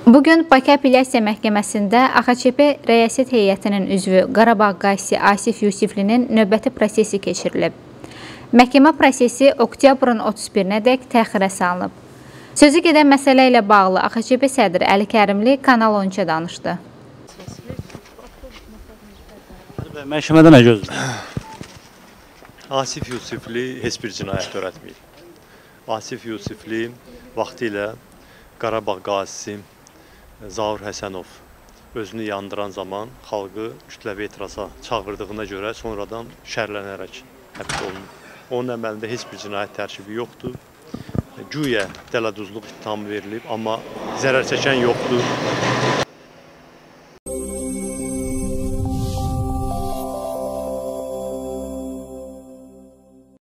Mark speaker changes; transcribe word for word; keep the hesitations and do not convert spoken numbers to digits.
Speaker 1: Bugün Bakı Apellyasiya Məhkəməsində A X C P Rəyasət Heyətinin üzvü Qarabağ qazisi Asif Yusiflinin növbəti prosesi keçirilib. Məhkəmə prosesi oktyabrın otuz birinədək təxirə salınıb. Sözü gedən məsələ ilə bağlı A X C P sədri Əli Kərimli Kanal on ikiyə danışdı.
Speaker 2: Məhkəmədə nə gözləyir?
Speaker 3: Asif Yusifli heç bir cinayət törətməyib. Asif Yusifli vaxtı ilə Qarabağ qazisi Zaur Həsənov özünü yandıran zaman xalqı kütləvi etiraza çağırdığına görə sonradan şərlənərək həbs olunub. Onun əməlində heç bir cinayət tərkibi yoxdur. Güya dələduzluq ittihamı verilib, amma zərər çəkən yoxdur.